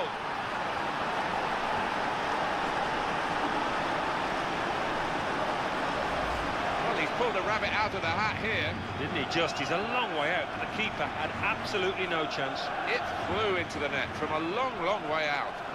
goal. Well, he's pulled a rabbit out of the hat here. Didn't he just? He's a long way out. The keeper had absolutely no chance. It flew into the net from a long, long way out.